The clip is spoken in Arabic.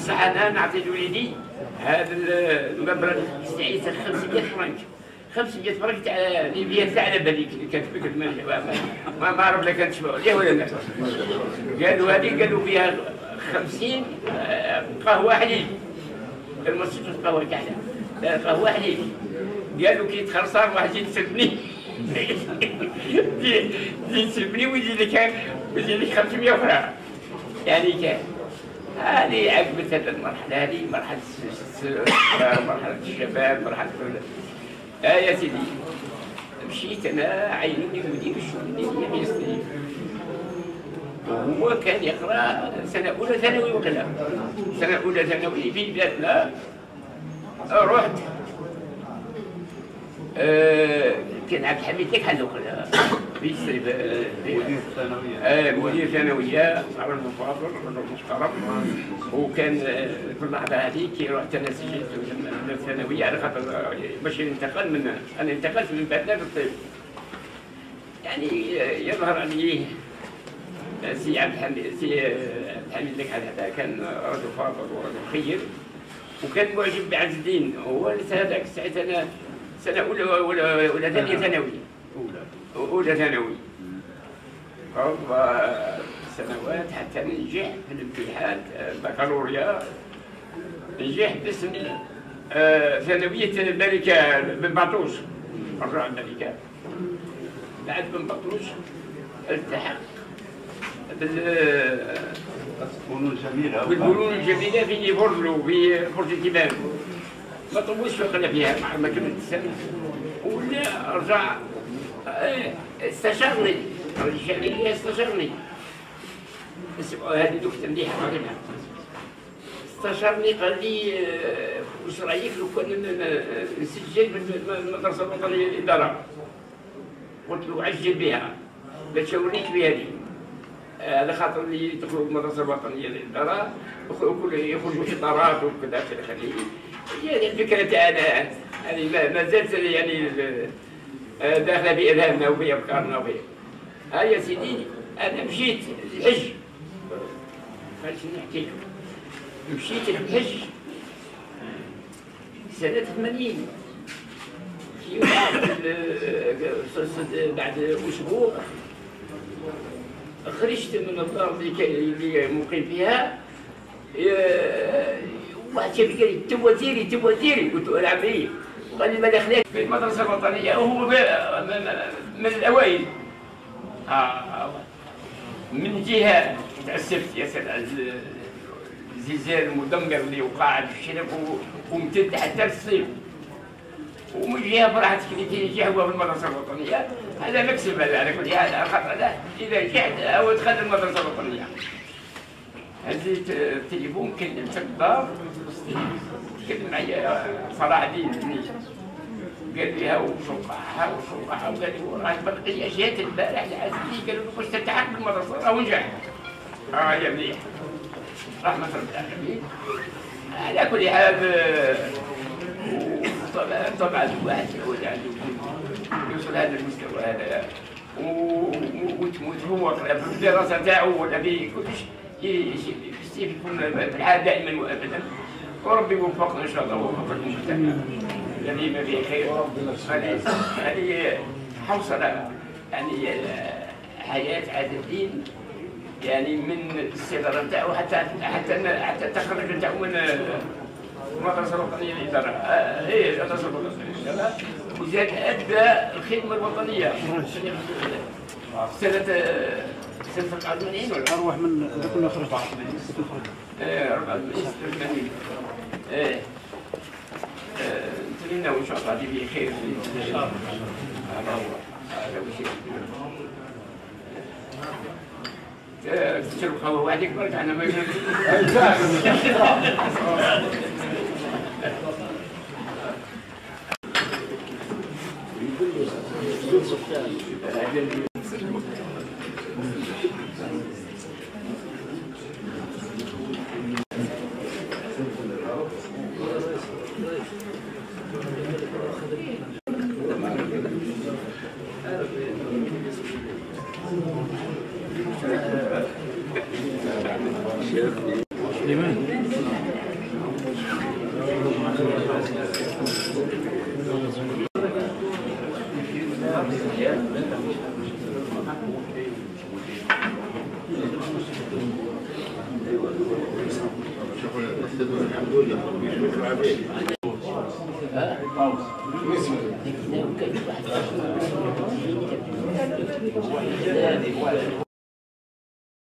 بصح انا نعطي لوليدي هذا المبلغ يستعيد 500 فرنك 500 فرنك تاع ليبيا تاع على بالي كتبك ما عرف لا كانت تشبع عليه ولا لا. قالوا هذه قالوا فيها 50 قهوه حليب المسجد قهوه كحله قهوه حليب. قالوا كي تخرصان واحد يتسبني يتسبني ويزيد لك 500 اخرى. يعني كان هذه عقبت هذه المرحله، هذه مرحله مرحله الشباب مرحله يا سيدي. مشيت انا عينوني مدير الشؤون الدينيه بيسري، وهو كان يقرا سنه اولى ثانوي وكذا سنه اولى ثانوي في بلادنا. رحت كان عبد الحميد لك حلو بيسري مدير ثانويه. مدير ثانويه رجل فاضل رجل محترم. وكان في اللحظه هذيك رحت انا سجلت من الثانويه على خاطر باش ينتقل من انا انتقلت من بلدنا للطب. يعني يظهر عليه سي عبد الحميد لك هذا كان رجل فاضل ورجل خير، وكان معجب بعز الدين. هو هذاك الساعه انا سنه اولى ولا ثانيه ثانوي اولى ثانوي 4 سنوات حتى ننجح في الامتحان البكالوريا. نجح باسم ثانويه الملكه بن بطوش رجع الملكه. بعد بن بطوش التحق بالفنون الجميله في ليفورلو في برج التبان. ما طولش فقنا فيها ما كملت السنه ولا رجع استشارني الجميع استشارني. هذه نكته مليحه قريبها. استشارني قال لي واش رايك لو كان نسجل بالمدرسه الوطنيه للاداره؟ قلت له عجل بها باش اوريك بهذه على خاطر اللي يدخلوا المدرسه الوطنيه للاداره يخرجوا اطارات وكذا خليه. هي الفكره تاعنا يعني ما زالت يعني داخله في اذهاننا وفي افكارنا وفي يا سيدي. انا مشيت الحج خليني نحكي لكم. مشيت الحج سنه 80 في بعد اسبوع خرجت من الدار اللي مقيم فيها. واحد شاف قال لي تو وزيري قلت له العب ايه؟ قال لي ما دخلت في المدرسه الوطنيه وهو من الاوائل. من جهه تاسفت يا سيدي الزلزال المدمر اللي وقع في الشرق وامتد حتى للصيف، ومن جهه فرحت كي نجح هو في المدرسه الوطنيه. هذا مكسب هذا على كل حال على خاطر هذا اذا نجحت هو دخل المدرسه الوطنيه. هزيت التليفون كلمت في الدار تكلم معايا صلاح الدين قال لي ها وشوقعها وقال لي راه بقي جات البارح العزيزي قالوا له باش تلتحق بالمدرسه راه نجح. يا مليح رحمه رب العالمين. على كل حال طبعا الواحد يعود عنده يوصل هذا المستوى هذا ويتفوق في الدراسه تاعو ولا في كلش يكون في الحال دائما وابدا. وربي يوفقنا ان شاء الله ويوفقكم جميعا الذي ما فيه خير. هذه حوصله يعني حياه عز الدين يعني من الصغر نتاعو حتى تخرج نتاعو من المدرسه الوطنيه للاداره. هي المدرسه الوطنيه للاداره وزاد ادى الخدمه الوطنيه سنه 84 ولا اروح من كنا خرج 84 نتمنى ان شاء الله هذه بخير ان شاء الله. هذا هو الشيء. تشرب قهوه وحدك برك انا ما سليمان الحمد لله.